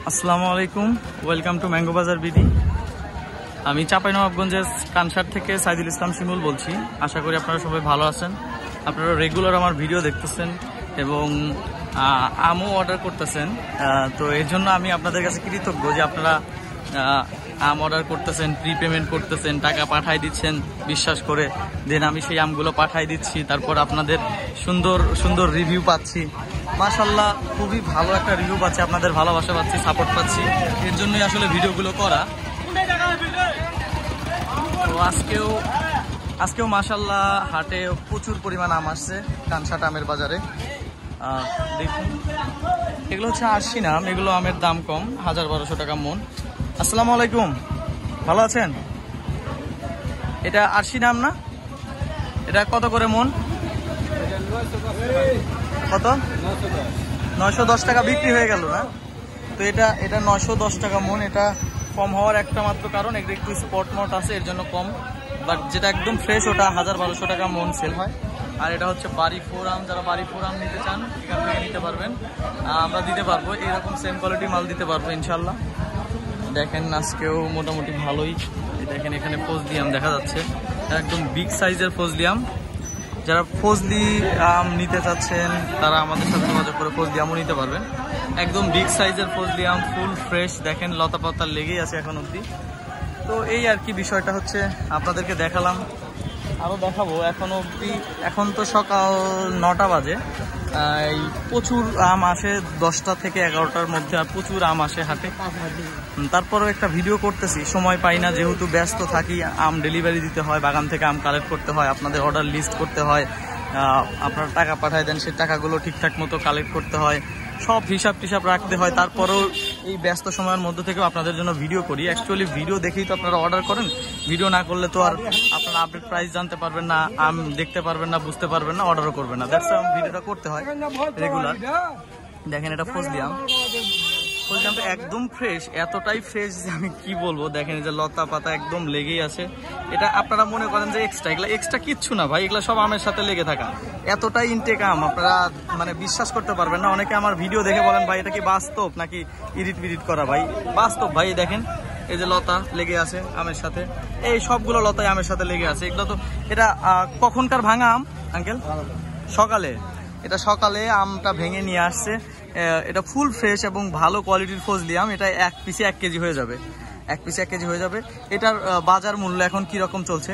আসসালামু আলাইকুম, welcome to mango bazaar BD. আমি চাঁপাইনবাবগঞ্জের কানসার থেকে সাইদুল ইসলাম শিমুল বলছি। আশা করি আপনারা সবাই ভালো আছেন। আপনারা রেগুলার আমার ভিডিও দেখতেছেন এবং আমও অর্ডার করতেছেন। তো এর জন্য আমি আপনাদের কাছে কৃতজ্ঞ যে আপনারা আম অর্ডার করতেছেন, প্রি পেমেন্ট করতেছেন, টাকা পাঠাই দিচ্ছেন বিশ্বাস করে। দেন আমি সেই আমগুলো পাঠাই দিচ্ছি, তারপর আপনাদের সুন্দর সুন্দর রিভিউ পাচ্ছি। মাশাআল্লাহ, খুবই ভালো একটা রিভিউ পাচ্ছি, আপনাদের ভালোবাসা পাচ্ছি, সাপোর্ট পাচ্ছি। এর জন্যই আসলে ভিডিওগুলো করা। তো আজকেও মাশাআল্লাহ হাটে প্রচুর পরিমাণ আম আসছে কানসাট আমের বাজারে। দেখুন, এগুলো হচ্ছে আরশি আম, এগুলো আমের দাম কম, 1000-1200 টাকা মন। আসসালামু আলাইকুম, ভালো আছেন? এটা আরশি আম না? এটা কত করে মন? কত? 910 টাকা বিক্রি হয়ে গেল না? তো এটা 910 টাকা মন। এটা কম হওয়ার একটা মাত্র কারণ, এটা একটু স্পট মট আছে, এর জন্য কম। বাট যেটা একদম ফ্রেশ ওটা 1000-1200 টাকা মন সেল হয়। আর এটা হচ্ছে বাড়ি ফোর আম, যারা বাড়ি ফোর আম নিতে চান এখান থেকে নিতে পারবেন, আমরা দিতে পারবো। এরকম সেম কোয়ালিটি মাল দিতে পারবো ইনশাল্লাহ। দেখেন আজকেও মোটামুটি ভালোই। দেখেন এখানে ফজলি আম দেখা যাচ্ছে, একদম বিগ সাইজের ফজলি আম। যারা ফজলি আম নিতে চাচ্ছেন তারা আমাদের সাথে যোগাযোগ করে ফজলি আমও নিতে পারবেন। একদম বিগ সাইজের ফজলি আম, ফুল ফ্রেশ। দেখেন লতা পাতা লেগেই আছে এখন অবধি। তো এই আর কি বিষয়টা হচ্ছে, আপনাদেরকে দেখালাম, আরও দেখাবো। এখন অবধি, এখন তো সকাল 9টা বাজে। এই প্রচুর আম আসে 10টা থেকে 11টার মধ্যে, আর প্রচুর আম আসে হাটে। তারপরেও একটা ভিডিও করতেছি, সময় পাই না, যেহেতু ব্যস্ত থাকি। আম ডেলিভারি দিতে হয়, বাগান থেকে আম কালেক্ট করতে হয়, আপনাদের অর্ডার লিস্ট করতে হয়, আপনারা টাকা পাঠায় দেন, সেই টাকাগুলো ঠিকঠাক মতো কালেক্ট করতে হয়, সব হিসাব টিসাব রাখতে হয়। তারপরেও এই ব্যস্ত সময়ের মধ্যে থেকেও আপনাদের জন্য ভিডিও করি। অ্যাকচুয়ালি ভিডিও দেখেই তো আপনারা অর্ডার করেন। ভিডিও না করলে তো আর আপনারা আপডেট প্রাইস জানতে পারবেন না, আম দেখতে পারবেন না, বুঝতে পারবেন না, অর্ডারও করবেন না। দ্যাটস ওয়াই ভিডিওটা করতে হয় রেগুলার। দেখেন এটা ফজলি আম, ফজলি আমটা একদম ফ্রেশ, এতটাই ফ্রেশ যে আমি কি বলবো। দেখেন যে লতা পাতা একদম লেগেই আছে। এটা আপনারা মনে করেন যে এক্সট্রা, এগুলো এক্সট্রা কিচ্ছু না ভাই, এগুলো সব আমের সাথে লেগে থাকা। এতটাই ইনটেক আম, আপনারা মানে বিশ্বাস করতে পারবেন না। অনেকে আমার ভিডিও দেখে বলেন ভাই এটা কি বাস্তব নাকি ইডিট বিডিট করা? ভাই বাস্তব ভাই। দেখেন এই যে লতা লেগে আছে আমের সাথে, এই সবগুলো লতায় আমের সাথে লেগে আছে। এগুলো তো, এটা কখনকার ভাঙা আম আঙ্কেল? সকালে, এটা সকালে আমটা ভেঙে নিয়ে আসছে। এটা ফুল ফ্রেশ এবং ভালো কোয়ালিটির ফজলি আম। এটা এক পিসে 1 কেজি হয়ে যাবে, 1 পিসে 1 কেজি হয়ে যাবে। এটার বাজার মূল্য এখন কি রকম চলছে?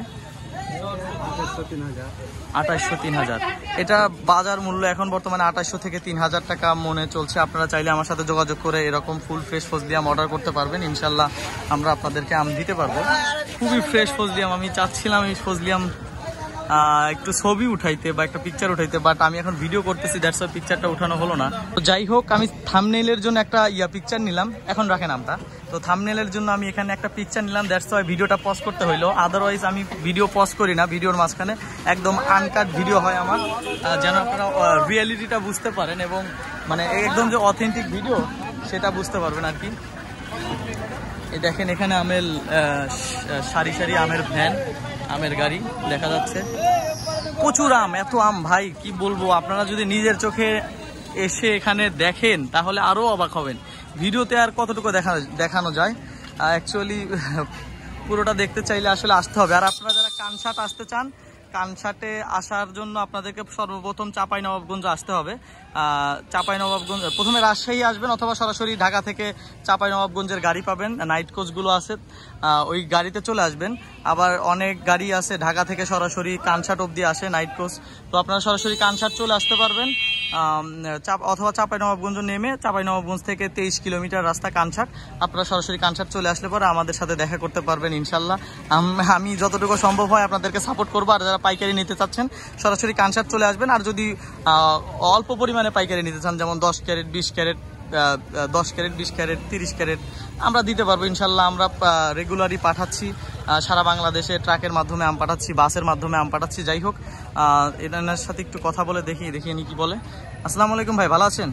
2800-3000। এটা বাজার মূল্য এখন বর্তমানে 2800 থেকে 3000 টাকা মনে চলছে। আপনারা চাইলে আমার সাথে যোগাযোগ করে এরকম ফুল ফ্রেশ ফজলি আম অর্ডার করতে পারবেন। ইনশাল্লাহ আমরা আপনাদেরকে আম দিতে পারবো। খুবই ফ্রেশ ফজলি আম। আমি চাচ্ছিলাম এই ফজলি আম একটু ছবি উঠাইতে বা একটা পিকচার উঠাইতে, বাট আমি এখন ভিডিও করতেছি, দ্যাটস ওয়াই পিকচারটা উঠানো হলো না। তো যাই হোক, আমি থাম্বনেইলের জন্য একটা পিকচার নিলাম। এখন রাখেন আমটা। তো থাম্বনেইলের জন্য আমি এখানে একটা পিকচার নিলাম, দ্যাটস ওয়াই ভিডিওটা পজ করতে হইলো। আদারওয়াইজ আমি ভিডিও পজ করি না, ভিডিওর মাঝখানে একদম আনকাট ভিডিও হয় আমার, যেন আপনারা রিয়েলিটিটা বুঝতে পারেন এবং মানে একদম যে অথেন্টিক ভিডিও সেটা বুঝতে পারবেন আর কি। এই দেখেন এখানে আমের সারি সারি আমের ভ্যান, আমের গাড়ি দেখা যাচ্ছে। প্রচুর আম, এত আম ভাই কি বলবো। আপনারা যদি নিজের চোখে এসে এখানে দেখেন তাহলে আরো অবাক হবেন। ভিডিওতে আর কতটুকু দেখানো যায়, অ্যাকচুয়ালি পুরোটা দেখতে চাইলে আসলে আসতে হবে। আর আপনারা যারা কানসাট আসতে চান, কানসাটে আসার জন্য আপনাদেরকে সর্বপ্রথম চাঁপাইনবাবগঞ্জ আসতে হবে। চাঁপাইনবাবগঞ্জ প্রথমে রাজশাহী আসবেন, অথবা সরাসরি ঢাকা থেকে চাঁপাইনবাবগঞ্জের গাড়ি পাবেন, নাইট কোচগুলো আছে, ওই গাড়িতে চলে আসবেন। আবার অনেক গাড়ি আছে ঢাকা থেকে সরাসরি কানসাট অবধি আসে নাইট কোচ। তো আপনারা সরাসরি কানসাট চলে আসতে পারবেন, অথবা চাঁপাইনবাবগঞ্জ নেমে, চাঁপাইনবাবগঞ্জ থেকে 23 কিলোমিটার রাস্তা কানসাট। আপনারা সরাসরি কানসাট চলে আসলে পরে আমাদের সাথে দেখা করতে পারবেন ইনশাল্লাহ। আমি যতটুকু সম্ভব হয় আপনাদেরকে সাপোর্ট করবো। আর যারা পাইকারি নিতে চাচ্ছেন সরাসরি কানসাট চলে আসবেন। আর যদি অল্প পরিমাণে পাইকারি নিতে চান, যেমন 10 carat 20 carat 10 carat 20 carat 30 carat আমরা দিতে পারবো ইনশাল্লাহ। আমরা রেগুলারই পাঠাচ্ছি, সারা বাংলাদেশে ট্রাকের মাধ্যমে আম পাঠাচ্ছি, বাসের মাধ্যমে আম পাঠাচ্ছি। যাই হোক, এনার সাথে একটু কথা বলে দেখিয়ে নি কি বলে। আসসালামু আলাইকুম ভাই, ভালো আছেন?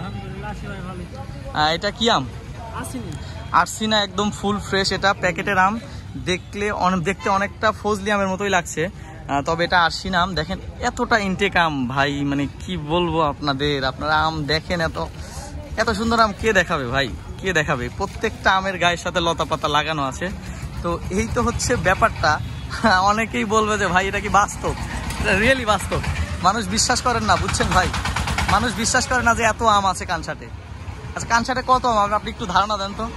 এটা কি আম? আরসিনা, একদম ফুল ফ্রেশ। এটা প্যাকেটের আম, দেখতে অনেকটা ফজলি আমের মতোই লাগছে, তবে এটা আরশি আম। দেখেন এতটা ইনটেক আম ভাই, মানে কি বলবো আপনাদের। আপনারা আম দেখেন, এত সুন্দর আম কে দেখাবে ভাই। কে দেখাবে, প্রত্যেকটা আমের গায়ের সাথে লতা পাতা লাগানো আছে। তো এই তো হচ্ছে ব্যাপারটা। অনেকেই বলবে যে ভাই এটা কি বাস্তব, এটা রিয়েলি বাস্তব। মানুষ বিশ্বাস করেন না, বুঝছেন ভাই, মানুষ বিশ্বাস করে না যে এত আম আছে কানসাটে। আচ্ছা কানসাটে কত আম আপনি একটু ধারণা দেন তো।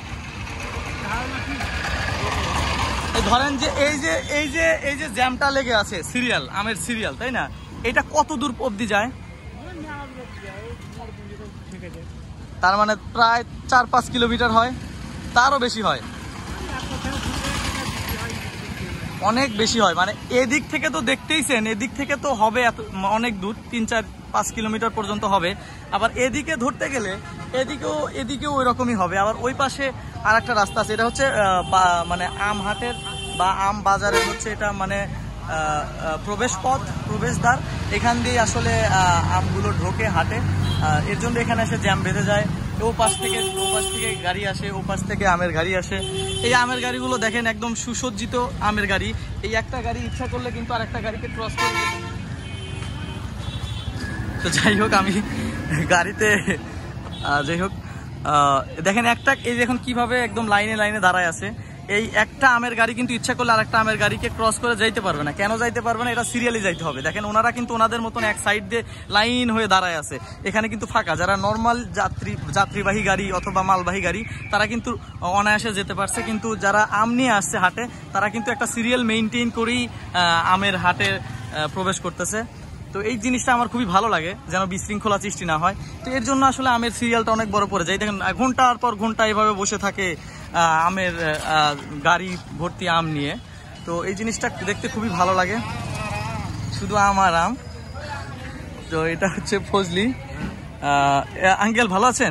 ধরেন যে এই যে জ্যামটা লেগে আছে সিরিয়াল, আমের সিরিয়াল, তাই না, এটা কত দূর অবধি যায়? তার মানে প্রায় 4-5 কিলোমিটার হয়, তারও বেশি হয়, অনেক বেশি হয়। মানে এদিক থেকে তো দেখতেইছেন, এদিক থেকে তো হবে অনেক দূর, 3-4-5 কিলোমিটার পর্যন্ত হবে। আবার এদিকে ধরতে গেলে এদিকেও ওই রকমই হবে। আবার ওই পাশে আর একটা রাস্তা আছে, এটা হচ্ছে মানে আম হাটের বা আম বাজারের হচ্ছে এটা মানে প্রবেশদ্বার। এখান দিয়ে আসলে আমগুলো ঢোকে হাটে, এর জন্য এখানে এসে জ্যাম বেঁধে যায়। ও পাশ থেকে গাড়ি আসে, ও পাশ থেকে আমের গাড়ি আসে। এই আমের গাড়িগুলো দেখেন একদম সুসজ্জিত আমের গাড়ি। এই একটা গাড়ি ইচ্ছা করলে কিন্তু আর একটা গাড়িকে ক্রস করে যেতে। তো যাই হোক, আমি গাড়িতে যাই হোক দেখেন একটা, এই দেখুন কিভাবে একদম লাইনে দাঁড়ায় আছে। এই একটা আমের গাড়ি কিন্তু ইচ্ছা করলে আরেকটা আমের গাড়িকে ক্রস করে যাইতে পারবে না। কেন যাইতে পারবে না? এটা সিরিয়ালি যাইতে হবে। দেখেন ওনারা কিন্তু ওনাদের মতন এক সাইড দিয়ে লাইন হয়ে দাঁড়ায় আছে, এখানে কিন্তু ফাঁকা। যারা নর্মাল যাত্রীবাহী গাড়ি অথবা মালবাহী গাড়ি তারা কিন্তু অনায়াসে যেতে পারছে, কিন্তু যারা আম নিয়ে আসছে হাটে তারা কিন্তু একটা সিরিয়াল মেইনটেইন করেই আমের হাটে প্রবেশ করতেছে। তো এই জিনিসটা আমার খুবই ভালো লাগে, যেন বিশৃঙ্খলা সৃষ্টি না হয়। তো এর জন্য আসলে আমের সিরিয়ালটা অনেক বড় পড়ে যায়। দেখেন ঘন্টার পর ঘন্টা এভাবে বসে থাকে আমের গাড়ি ভর্তি আম নিয়ে। তো এই জিনিসটা দেখতে খুবই ভালো লাগে, শুধু আম আর আম। তো এটা হচ্ছে ফজলি। আঙ্কেল ভালো আছেন?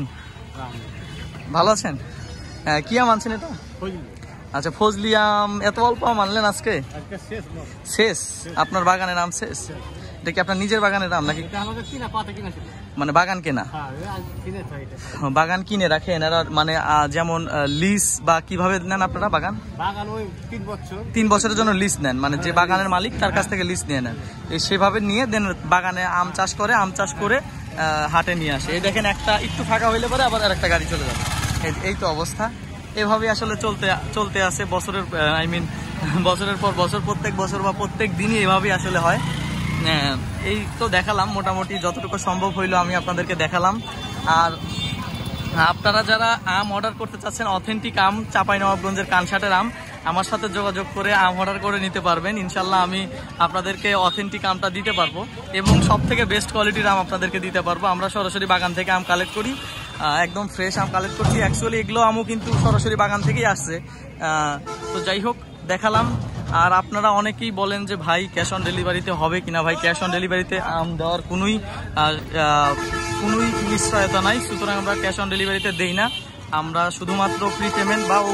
ভালো আছেন? কি আম আনছেন এটা? আচ্ছা ফজলি আম, এত অল্প আম আনলেন আজকে? শেষ? আপনার বাগানের আম শেষ? এটা কি আপনার নিজের বাগানের আম নাকি মানে বাগান কেনা? বাগান কিনে রাখেন এরা, মানে যেমন লিজ বা কিভাবে নেন আপনারা বাগান? ওই 3 বছরের জন্য লিজ নেন, মানে যে বাগানের মালিক তার কাছ থেকে লিজ নিয়ে নেন। সেভাবে নিয়ে দেন বাগানে আম চাষ করে হাটে নিয়ে আসে। এই দেখেন একটা একটু ফাঁকা হইলে পরে আবার আরেকটা গাড়ি চলে যাবে। এই তো অবস্থা। এভাবে আসলে চলতে আছে বছরের পর বছর, প্রত্যেক বছর বা প্রত্যেক দিনই এভাবেই আসলে হয়। এই তো দেখালাম মোটামুটি যতটুকু সম্ভব হইলো আমি আপনাদেরকে দেখালাম। আর আপনারা যারা আম অর্ডার করতে চাচ্ছেন, অথেন্টিক আম, চাঁপাইনবাবগঞ্জের কানসাটের আম, আমার সাথে যোগাযোগ করে আম অর্ডার করে নিতে পারবেন। ইনশাল্লাহ আমি আপনাদেরকে অথেন্টিক আমটা দিতে পারবো এবং সব থেকে বেস্ট কোয়ালিটির আম আপনাদেরকে দিতে পারবো। আমরা সরাসরি বাগান থেকে আম কালেক্ট করি, একদম ফ্রেশ আম কালেক্ট করছি। অ্যাকচুয়ালি এগুলো আমও কিন্তু সরাসরি বাগান থেকেই আসছে। তো যাই হোক দেখালাম। আর আপনারা অনেকেই বলেন যে ভাই ক্যাশ অন ডেলিভারিতে হবে কিনা। ভাই ক্যাশ অন ডেলিভারিতে আম দেওয়ার কোনোই নিশ্চয়তা নাই, সুতরাং আমরা ক্যাশ অন ডেলিভারিতে দেই না। আমরা শুধুমাত্র প্রি পেমেন্ট বা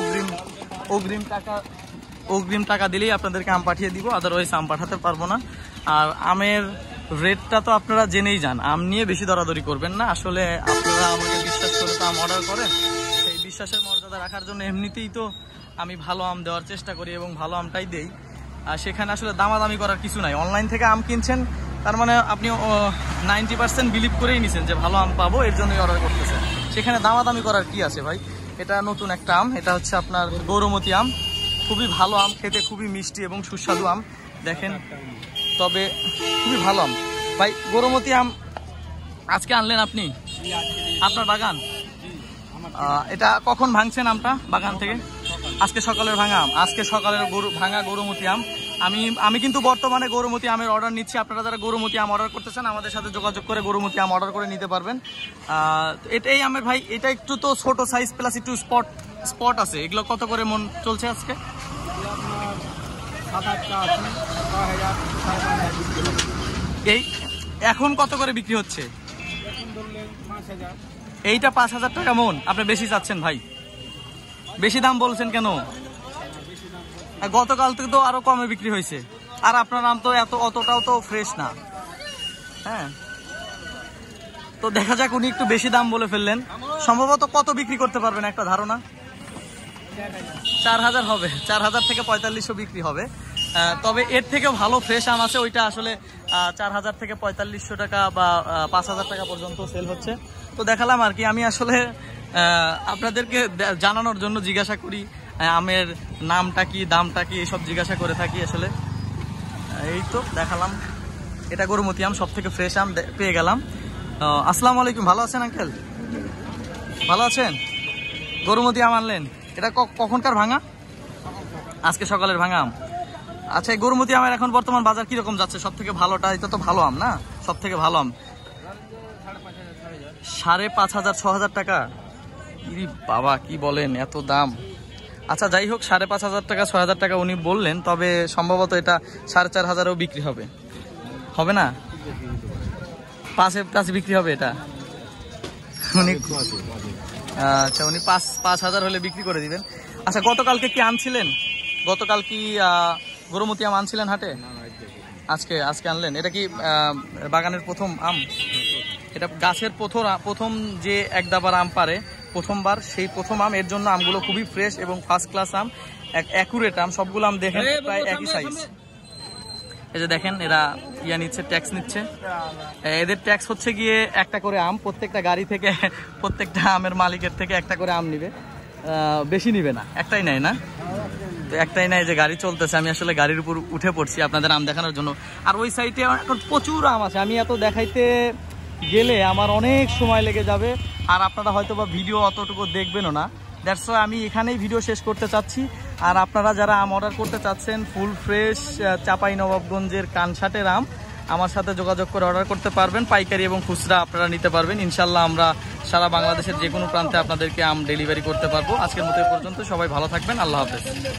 অগ্রিম টাকা দিলেই আপনাদেরকে আম পাঠিয়ে দিব, আদারওয়াইজ আম পাঠাতে পারবো না। আর আমের রেটটা তো আপনারা জেনেই যান, আম নিয়ে বেশি দরাদরি করবেন না। আসলে আপনারা আমাকে বিশ্বাস করে তো আম অর্ডার করেন, সেই বিশ্বাসের মর্যাদা রাখার জন্য এমনিতেই তো আমি ভালো আম দেওয়ার চেষ্টা করি এবং ভালো আমটাই দেই। আর সেখানে আসলে দামাদামি করার কিছু নাই। অনলাইন থেকে আম কিনছেন তার মানে আপনি 90% বিলিভ করেই নিছেন যে ভালো আম পাবো, এর জন্যই অর্ডার করতেছেন। সেখানে দামাদামি করার কি আছে ভাই? এটা নতুন একটা আম, এটা হচ্ছে আপনার গৌরমতি আম। খুবই ভালো আম, খেতে খুবই মিষ্টি এবং সুস্বাদু আম। দেখেন তবে খুবই ভালো আম ভাই। গৌরমতি আম আজকে আনলেন আপনি? আপনার বাগান? এটা কখন ভাঙছেন আমটা বাগান থেকে? আজকে সকালের ভাঙা আম, আজকে সকালের ভাঙা গৌরমতি আম। আমি কিন্তু বর্তমানে গৌরমতি আমের অর্ডার নিচ্ছি। আপনারা যারা গৌরমতি আম অর্ডার করতে চান আমাদের সাথে যোগাযোগ করে গৌরমতি আম অর্ডার করে নিতে পারবেন। এটাই আমের ভাই, এটা একটু তো ছোট সাইজ প্লাস একটু স্পট আছে। এগুলো কত করে মন চলছে আজকে? এই এখন কত করে বিক্রি হচ্ছে? এইটা 5,000 টাকা মন। আপনি বেশি চাচ্ছেন ভাই, বেশি দাম বলছেন কেন? গতকাল থেকে তো আরো কমে বিক্রি হয়েছে। আর আপনার আম তো অতটাও তো ফ্রেশ না। হ্যাঁ, তো দেখা যাক, উনি একটু বেশি দাম বলে ফেললেন। সম্ভবত কত বিক্রি করতে পারবেন একটা ধারণা? 4,000 হবে, 4,000 থেকে 4500 বিক্রি হবে। তবে এর থেকেও ভালো ফ্রেশ আম আছে, ওইটা আসলে 4,000 থেকে 4500 টাকা বা 5,000 টাকা পর্যন্ত সেল হচ্ছে। তো দেখালাম আর কি। আমি আসলে আপনাদেরকে জানানোর জন্য জিজ্ঞাসা করি আমের নামটা কি, দামটা কি, এসব জিজ্ঞাসা করে থাকি আসলে। এই তো দেখালাম, এটা গরুমতি আম, সব থেকে ফ্রেশ আম পেয়ে গেলাম। আসসালামু আলাইকুম, ভালো আছেন আঙ্কেল? ভালো আছেন? গরুমতি আম আনলেন, এটা কখনকার ভাঙা? আজকে সকালের ভাঙা আম। আচ্ছা, এই গরুমতি আমের এখন বর্তমান বাজার কিরকম যাচ্ছে? সব থেকে ভালোটা, এটা তো ভালো আম না, সব থেকে ভালো আম 5,500 6,000 টাকা। ইরি বাবা, কি বলেন, এত দাম! আচ্ছা যাই হোক, 5,500 টাকা 6,000 টাকা উনি বললেন, তবে সম্ভবত এটা 4,500-ও বিক্রি হবে, হবে না? 5-এর কাছে বিক্রি হবে এটা উনি। আচ্ছা, উনি 5,000 হলে বিক্রি করে দিবেন। আচ্ছা, গতকালকে কি আনছিলেন? গতকাল কি গরুমতি আম আনছিলেন হাটে? আজকে আনলেন। এটা কি বাগানের প্রথম আম? এটা গাছের প্রথম যে এক দাবার আম পারে প্রথমবার, সেই প্রথম আম। এর জন্য আমগুলো খুবই ফ্রেশ এবং ফার্স্ট ক্লাস আম, অ্যাকুরেট আম। সবগুলো আম দেখেন প্রায় একই সাইজ। এই যে দেখেন, এরা নিচ্ছে, ট্যাক্স নিচ্ছে। এদের ট্যাক্স হচ্ছে গিয়ে একটা করে আম, প্রত্যেকটা গাড়ি থেকে, প্রত্যেকটা আমের মালিকের থেকে একটা করে আম নিবে, বেশি নিবে না। একটাই নেয় না? তো একটাই নাই, যে গাড়ি চলতেছে, আমি আসলে গাড়ির উপর উঠে পড়ছি আপনাদের আম দেখানোর জন্য। আর ওই সাইডে এখন প্রচুর আম আছে, আমি এত দেখাইতে গেলে আমার অনেক সময় লেগে যাবে, আর আপনারা হয়তো বা ভিডিও অতটুকু দেখবেনও না। দ্যাটস ওয়াই আমি এখানেই ভিডিও শেষ করতে চাচ্ছি। আর আপনারা যারা আম অর্ডার করতে চাচ্ছেন, ফুল ফ্রেশ চাঁপাইনবাবগঞ্জের কানসাটের আম, আমার সাথে যোগাযোগ করে অর্ডার করতে পারবেন। পাইকারি এবং খুচরা আপনারা নিতে পারবেন। ইনশাল্লাহ আমরা সারা বাংলাদেশের যে কোনো প্রান্তে আপনাদেরকে আম ডেলিভারি করতে পারবো। আজকের মতো এ পর্যন্ত, সবাই ভালো থাকবেন, আল্লাহ হাফেজ।